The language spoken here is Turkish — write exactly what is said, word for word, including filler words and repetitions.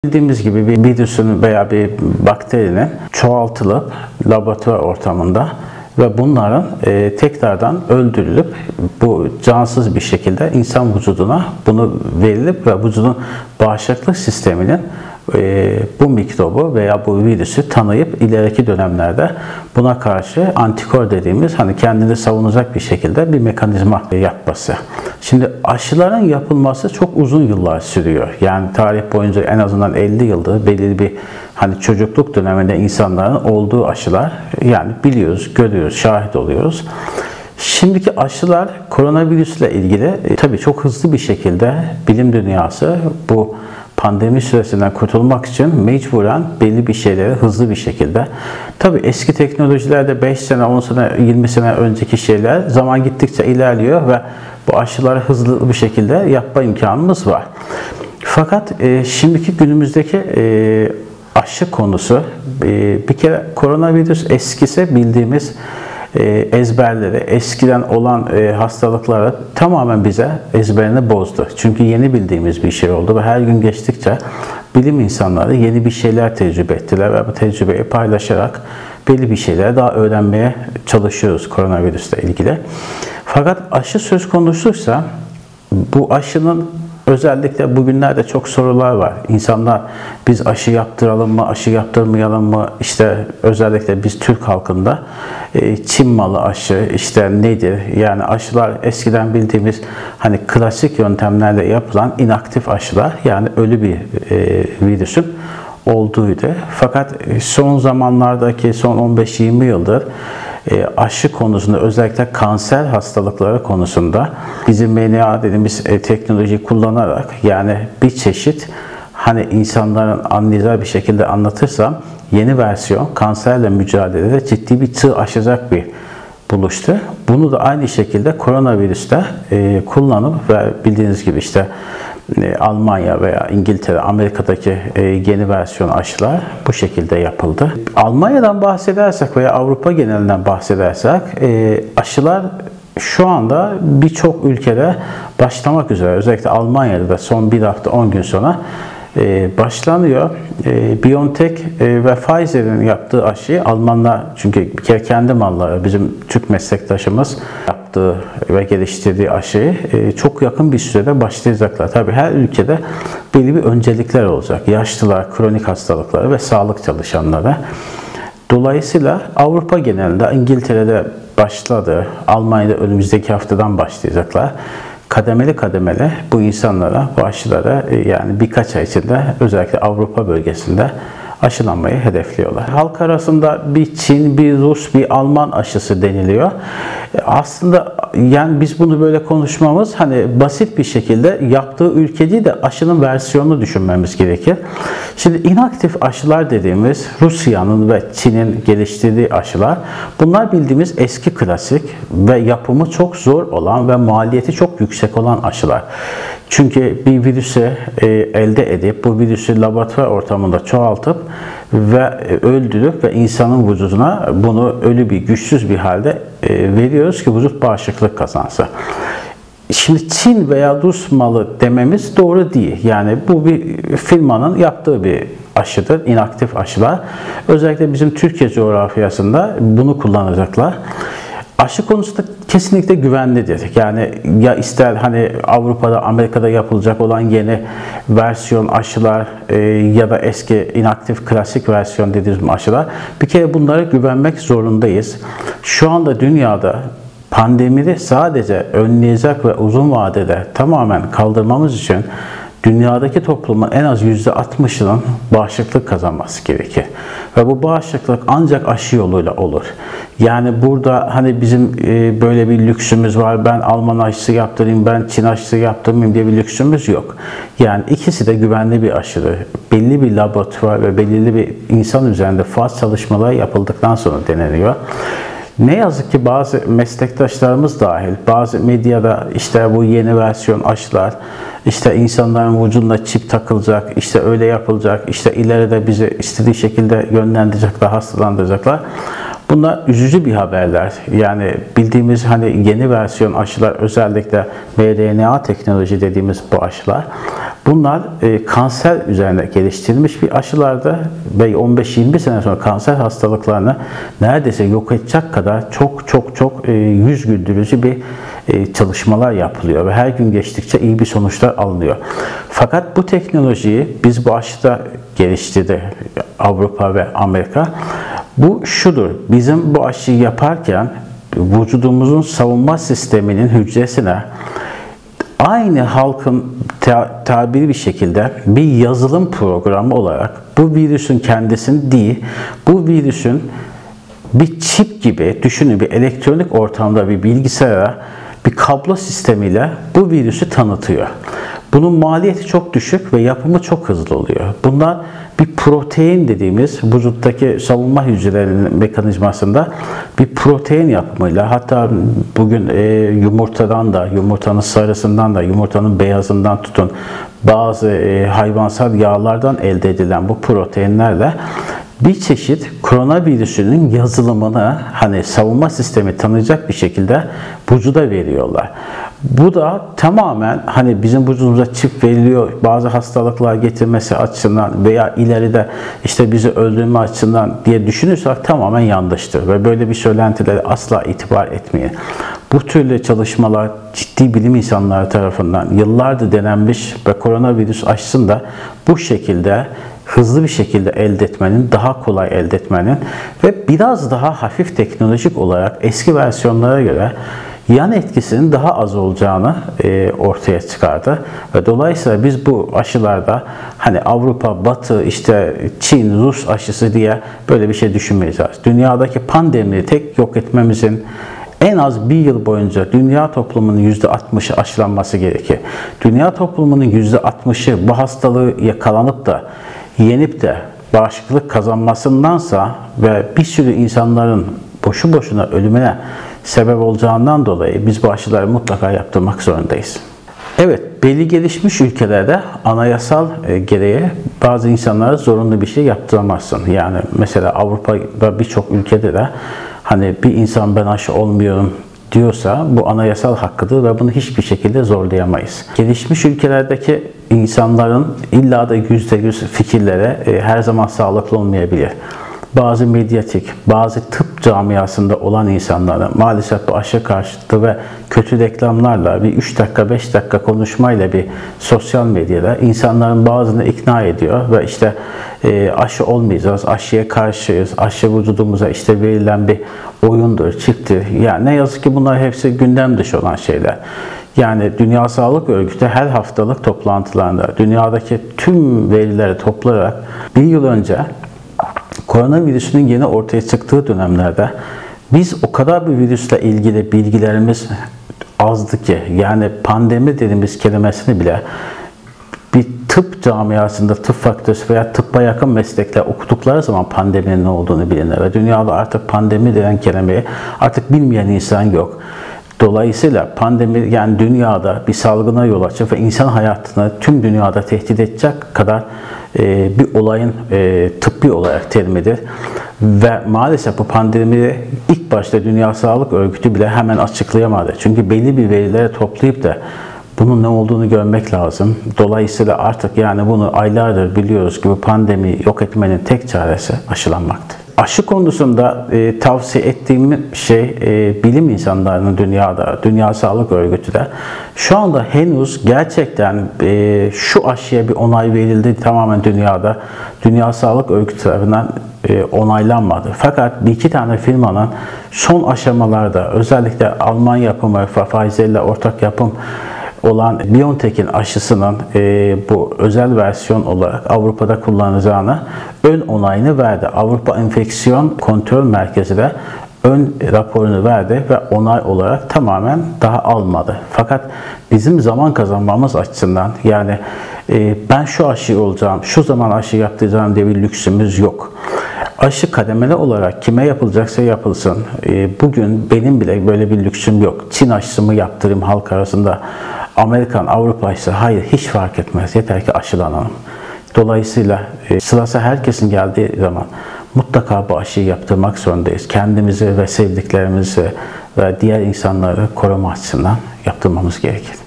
Bildiğimiz gibi bir virüsün veya bir bakterinin çoğaltılıp laboratuvar ortamında ve bunların e, tekrardan öldürülüp bu cansız bir şekilde insan vücuduna bunu verilip ve vücudun bağışıklık sisteminin e, bu mikrobu veya bu virüsü tanıyıp ileriki dönemlerde buna karşı antikor dediğimiz hani kendini savunacak bir şekilde bir mekanizma yapması. Şimdi aşıların yapılması çok uzun yıllar sürüyor. Yani tarih boyunca en azından elli yıldır belirli bir hani çocukluk döneminde insanların olduğu aşılar yani biliyoruz, görüyoruz, şahit oluyoruz. Şimdiki aşılar koronavirüsle ilgili e, tabii çok hızlı bir şekilde bilim dünyası bu pandemi süresinden kurtulmak için mecburen belli bir şeyleri hızlı bir şekilde. Tabii eski teknolojilerde beş sene, on sene, yirmi sene önceki şeyler zaman gittikçe ilerliyor ve bu aşıları hızlı bir şekilde yapma imkanımız var. Fakat e, şimdiki günümüzdeki e, aşı konusu e, bir kere koronavirüs eskisi bildiğimiz e, ezberleri, eskiden olan e, hastalıkları tamamen bize ezberini bozdu. Çünkü yeni bildiğimiz bir şey oldu ve her gün geçtikçe bilim insanları yeni bir şeyler tecrübe ettiler ve bu tecrübeyi paylaşarak belli bir şeyler daha öğrenmeye çalışıyoruz koronavirüsle ilgili. Fakat aşı söz konusuysa bu aşının özellikle bugünlerde çok sorular var. İnsanlar biz aşı yaptıralım mı, aşı yaptırmayalım mı? İşte özellikle biz Türk halkında Çin malı aşı işte nedir? Yani aşılar eskiden bildiğimiz hani klasik yöntemlerle yapılan inaktif aşılar yani ölü bir e, virüsün olduğuydu. Fakat son zamanlardaki son on beş yirmi yıldır E, aşı konusunda özellikle kanser hastalıkları konusunda bizim M N A dediğimiz e, teknolojiyi kullanarak yani bir çeşit hani insanların anlayacağı bir şekilde anlatırsam yeni versiyon kanserle mücadelede ciddi bir tığ aşacak bir buluştu. Bunu da aynı şekilde koronavirüste e, kullanıp ve bildiğiniz gibi işte Almanya veya İngiltere, Amerika'daki yeni versiyon aşılar bu şekilde yapıldı. Almanya'dan bahsedersek veya Avrupa genelinden bahsedersek aşılar şu anda birçok ülkede başlamak üzere. Özellikle Almanya'da da son bir hafta on gün sonra başlanıyor. BioNTech ve Pfizer'in yaptığı aşıyı Almanlar çünkü bir kere kendi malları bizim Türk meslektaşımız yaptığı ve geliştirdiği aşıyı çok yakın bir sürede başlayacaklar. Tabii her ülkede belli bir öncelikler olacak. Yaşlılar, kronik hastalıkları ve sağlık çalışanları. Dolayısıyla Avrupa genelinde İngiltere'de başladı. Almanya'da önümüzdeki haftadan başlayacaklar. Kademeli kademeli bu insanlara, bu aşılara yani birkaç ay içinde özellikle Avrupa bölgesinde aşılanmayı hedefliyorlar. Halk arasında bir Çin, bir Rus, bir Alman aşısı deniliyor. Aslında yani biz bunu böyle konuşmamız hani basit bir şekilde yaptığı ülke değil de aşının versiyonunu düşünmemiz gerekir. Şimdi inaktif aşılar dediğimiz Rusya'nın ve Çin'in geliştirdiği aşılar bunlar bildiğimiz eski klasik ve yapımı çok zor olan ve maliyeti çok yüksek olan aşılar. Çünkü bir virüsü e, elde edip bu virüsü laboratuvar ortamında çoğaltıp ve öldürüp ve insanın vücuduna bunu ölü bir, güçsüz bir halde e, veriyoruz ki vücut bağışıklık kazansın. Şimdi Çin veya Rus malı dememiz doğru değil. Yani bu bir firmanın yaptığı bir aşıdır, inaktif aşılar. Özellikle bizim Türkiye coğrafyasında bunu kullanacaklar. Aşı konusunda kesinlikle güvenlidir. Yani ya ister hani Avrupa'da, Amerika'da yapılacak olan yeni versiyon aşılar e, ya da eski inaktif klasik versiyon dediğimiz aşılar bir kere bunlara güvenmek zorundayız. Şu anda dünyada pandemiyi sadece önleyecek ve uzun vadede tamamen kaldırmamız için dünyadaki toplumun en az yüzde altmışının bağışıklık kazanması gerekir. Ve bu bağışıklık ancak aşı yoluyla olur. Yani burada hani bizim e, böyle bir lüksümüz var. Ben Alman aşısı yaptırayım, ben Çin aşısı yaptırmayayım diye bir lüksümüz yok. Yani ikisi de güvenli bir aşıdır. Belli bir laboratuvar ve belirli bir insan üzerinde faz çalışmaları yapıldıktan sonra deneniyor. Ne yazık ki bazı meslektaşlarımız dahil, bazı medyada işte bu yeni versiyon aşılar, işte insanların vücuduna çip takılacak, işte öyle yapılacak, işte ileride bizi istediği şekilde yönlendirecekler, hastalandıracaklar. Bunlar üzücü bir haberler. Yani bildiğimiz hani yeni versiyon aşılar, özellikle M R N A teknoloji dediğimiz bu aşılar, bunlar e, kanser üzerine geliştirilmiş bir aşılardı ve on beş yirmi sene sonra kanser hastalıklarını neredeyse yok edecek kadar çok çok çok e, yüz güldürücü bir e, çalışmalar yapılıyor ve her gün geçtikçe iyi bir sonuçlar alınıyor. Fakat bu teknolojiyi biz bu aşıda geliştirdi Avrupa ve Amerika. Bu şudur: bizim bu aşıyı yaparken vücudumuzun savunma sisteminin hücresine aynı halkın tabiri bir şekilde bir yazılım programı olarak bu virüsün kendisini değil, bu virüsün bir çip gibi düşünün, bir elektronik ortamda bir bilgisayara bir kablo sistemiyle bu virüsü tanıtıyor. Bunun maliyeti çok düşük ve yapımı çok hızlı oluyor. Bunlar bir protein dediğimiz vücuttaki savunma hücrelerinin mekanizmasında bir protein yapımıyla, hatta bugün e, yumurtadan da, yumurtanın sarısından da, yumurtanın beyazından tutun bazı e, hayvansal yağlardan elde edilen bu proteinlerle bir çeşit koronavirüsünün yazılımını hani savunma sistemi tanıyacak bir şekilde vücuda veriyorlar. Bu da tamamen hani bizim vücudumuza çip veriliyor bazı hastalıklar getirmesi açısından veya ileride işte bizi öldürme açısından diye düşünürsek tamamen yanlıştır ve böyle bir söylentilere asla itibar etmeyin. Bu türlü çalışmalar ciddi bilim insanları tarafından yıllardır denenmiş ve koronavirüs aşısını da bu şekilde hızlı bir şekilde elde etmenin, daha kolay elde etmenin ve biraz daha hafif teknolojik olarak eski versiyonlara göre yan etkisinin daha az olacağını e, ortaya çıkardı. Ve dolayısıyla biz bu aşılarda hani Avrupa, Batı, işte Çin, Rus aşısı diye böyle bir şey düşünmeyeceğiz. Dünyadaki pandemiyi tek yok etmemizin en az bir yıl boyunca dünya toplumunun yüzde altmışı aşılanması gerekir. Dünya toplumunun yüzde altmışı bu hastalığı yakalanıp da yenip de bağışıklık kazanmasındansa ve bir sürü insanların boşu boşuna ölümüne sebep olacağından dolayı biz bu aşıları mutlaka yaptırmak zorundayız. Evet, belli gelişmiş ülkelerde anayasal gereği bazı insanlara zorunlu bir şey yaptıramazsın. Yani mesela Avrupa'da birçok ülkede de hani bir insan ben aşı olmuyorum diyorsa bu anayasal hakkıdır ve bunu hiçbir şekilde zorlayamayız. Gelişmiş ülkelerdeki insanların illa da yüzde yüz fikirlere e, her zaman sağlıklı olmayabilir. Bazı medyatik, bazı tıp camiasında olan insanlara maalesef bu aşı karşıtı ve kötü reklamlarla bir üç dakika beş dakika konuşmayla bir sosyal medyada insanların bazını ikna ediyor ve işte e, aşı olmayacağız, aşıya karşıyız, aşı vücudumuza işte verilen bir oyundur, çiptir. Yani ne yazık ki bunlar hepsi gündem dışı olan şeyler. Yani Dünya Sağlık Örgütü her haftalık toplantılarında dünyadaki tüm verileri toplayarak bir yıl önce koronavirüsünün yeni ortaya çıktığı dönemlerde biz o kadar bir virüsle ilgili bilgilerimiz azdı ki, yani pandemi dediğimiz kelimesini bile bir tıp camiasında, tıp fakültesi veya tıbba yakın meslekler okudukları zaman pandeminin ne olduğunu bilinir ve dünyada artık pandemi denen kelimeyi artık bilmeyen insan yok. Dolayısıyla pandemi yani dünyada bir salgına yol açıp ve insan hayatını tüm dünyada tehdit edecek kadar e, bir olayın e, tıbbi olarak terimidir. Ve maalesef bu pandemiyi ilk başta Dünya Sağlık Örgütü bile hemen açıklayamadı. Çünkü belli bir verileri toplayıp da bunun ne olduğunu görmek lazım. Dolayısıyla artık yani bunu aylardır biliyoruz ki bu pandemiyi yok etmenin tek çaresi aşılanmaktır. Aşı konusunda e, tavsiye ettiğim şey e, bilim insanlarının dünyada, Dünya Sağlık Örgütü'de şu anda henüz gerçekten e, şu aşıya bir onay verildi tamamen dünyada. Dünya Sağlık Örgütü tarafından e, onaylanmadı. Fakat bir iki tane firmanın son aşamalarda özellikle Alman yapımı Pfizer ile ortak yapım olan BioNTech'in aşısının e, bu özel versiyon olarak Avrupa'da kullanılacağını ön onayını verdi. Avrupa Enfeksiyon Kontrol Merkezi de ön raporunu verdi ve onay olarak tamamen daha almadı. Fakat bizim zaman kazanmamız açısından yani e, ben şu aşıyı olacağım, şu zaman aşı yaptıracağım diye bir lüksümüz yok. Aşı kademeli olarak kime yapılacaksa yapılsın. E, bugün benim bile böyle bir lüksüm yok. Çin aşısımı yaptırayım halk arasında. Amerikan, Avrupa ise hayır hiç fark etmez. Yeter ki aşılanalım. Dolayısıyla e, sırası herkesin geldiği zaman mutlaka bu aşıyı yaptırmak zorundayız. Kendimizi ve sevdiklerimizi ve diğer insanları koruma açısından yaptırmamız gerekir.